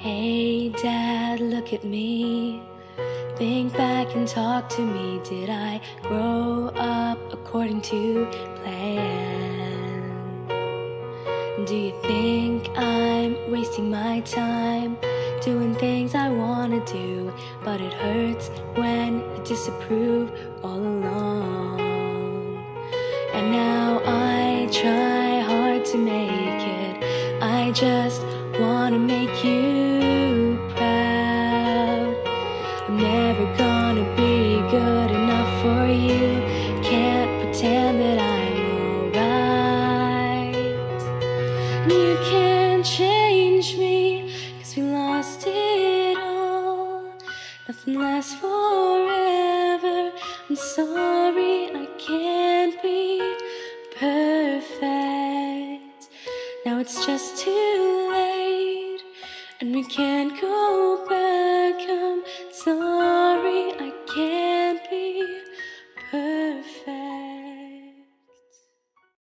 Hey Dad, look at me. Think back and talk to me. Did I grow up according to plan? Do you think I'm wasting my time doing things I wanna do, but it hurts when you disapprove all along? And now I try hard to make it. I just wanna make you proud. I'm never gonna be good enough for you. Can't pretend that I'm alright. And you can't change me, 'cause we lost it all. Nothing lasts forever. I'm sorry I can't be perfect. Now it's just too late, and we can't go back. I'm sorry.